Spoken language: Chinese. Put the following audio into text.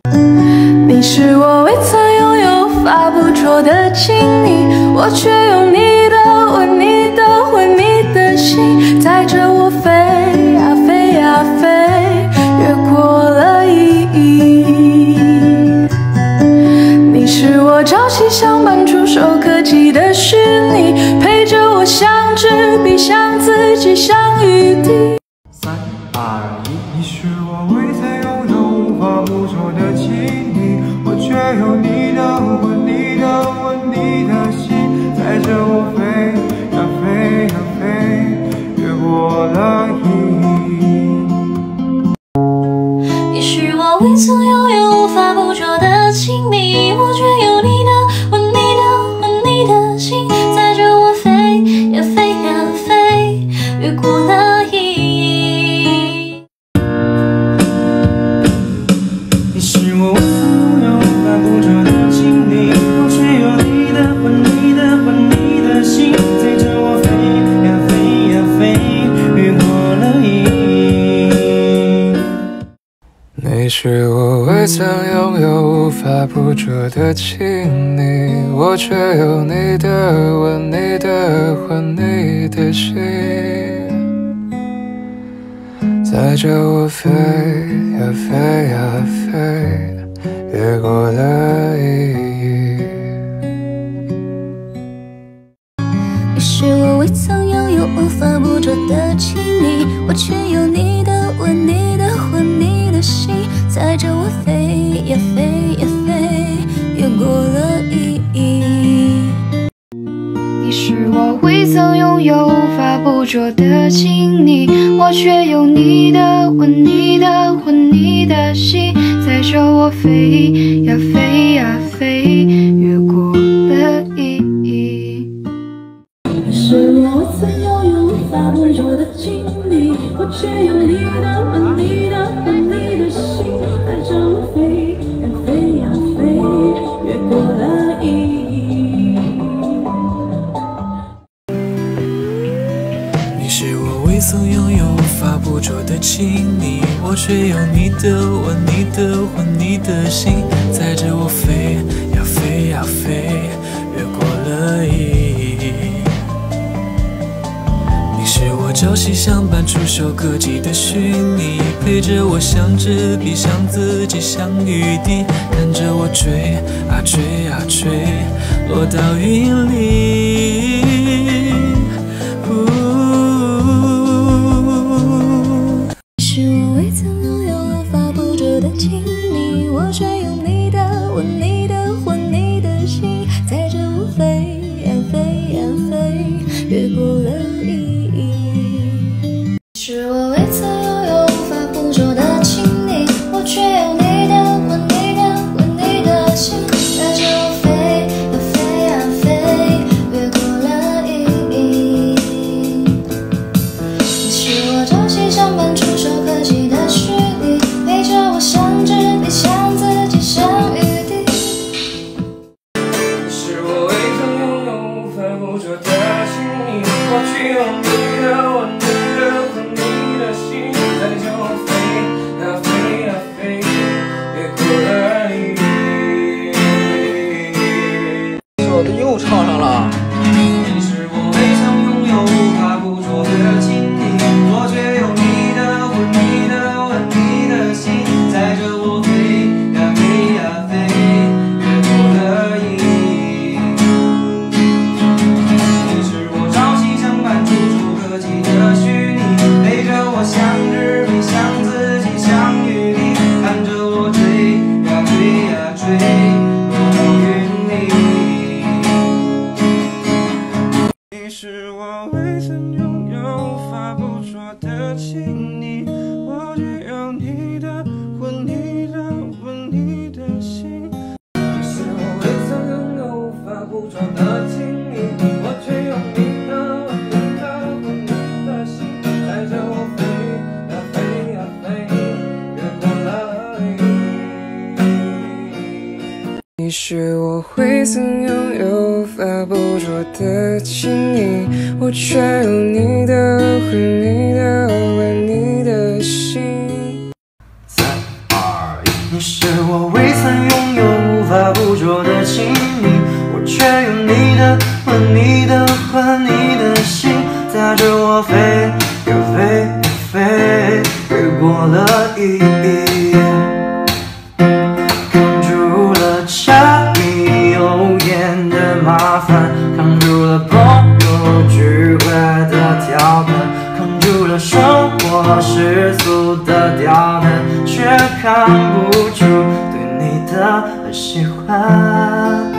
你是我未曾拥有、无法捕捉的亲昵，我却用你的吻、你的魂、你的心，载着我飞呀飞呀飞，越过了意义。你是我朝夕相伴、触手可及的虚拟，陪着我相知彼，向自己，向雨滴。 3、2、1，你是我未曾拥有、无法捕捉的亲昵，我却有你的吻、你的吻、你的心，载着我飞呀飞呀飞，越过了意义。 你是我未曾拥有、无法捕捉的亲密，我却有你的吻、你的吻、你的心，载着我飞呀飞呀飞，越过了意义。 你是我未曾拥有、无法捕捉的亲昵，我却有你的吻、你的吻、你的心，载着我飞呀飞呀飞，越过了意义。 你是我未曾拥有、无法捕捉的亲昵，我却有你的吻、你的魂、你的心，载着我飞呀飞呀飞，越过了意义。 你是我未曾拥有、无法捕捉的亲昵，我却有你的吻、你的魂、你的心，载着我飞呀飞呀飞，越过了意义。 你是我未曾拥有、无法捕捉的亲昵，我却有你的吻、你的魂、你的心，载着我飞呀飞呀飞，越过了意义。 你是我未曾拥有、无法捕捉的亲昵，我却有你的吻、你的魂、你的心，载着我飞呀飞呀飞，越过了意义。 你是我未曾拥有、无法捕捉的亲昵，我却有你的吻、你的魂、你的心，载着我飞呀飞呀飞，越过了意义。你是我朝夕相伴、触手可及的虚拟，陪着我向知彼，向自己，向雨滴，看着我追啊追啊追，落到云里。 你是我未曾拥有、无法捕捉的亲昵，我却有你的吻、你的魂、你的心，载着我飞呀飞呀飞，越过了意义。你是我未曾拥有、无法捕捉的亲昵，我却有你的吻、你的吻、你的心，载着我飞呀飞呀飞，越过了意义。你是我朝夕相伴、触手可及的虚拟，陪着我向知彼，向自己，向雨滴。 你是我未曾拥有、无法捕捉的亲昵，我却有你的吻、你的魂、你的心，载着我飞呀飞呀飞，越过了意义。我的又唱上了。你是我未曾拥有、无法捕捉的亲昵，我却有你的吻、你的吻、你的心，载着我飞呀飞呀飞，越过了意义。你是我朝夕相伴、触手可及的虚拟，陪着我向知彼，向自己，向雨滴，看着我追呀追呀追，落到云里。你是我未曾拥有、无法捕捉的亲昵，我却有你的吻、你的吻、你的心。你是我未曾拥有、无法捕捉的亲昵，我却有你的吻、你的吻、你的心，载着我飞呀飞呀飞，越过了意义。 你是我未曾拥有、无法捕捉的亲昵，我却有你的魂、你的吻、你的心。 3、2、1，你是我未曾拥有无法捕捉的亲昵，我却用你的吻你的吻你的心，载着我飞越飞越飞，越过了意义，扛住了柴米油盐的麻烦，扛住了朋友聚会的调侃，扛住了生活世俗的刁难，却扛不住对你的喜欢。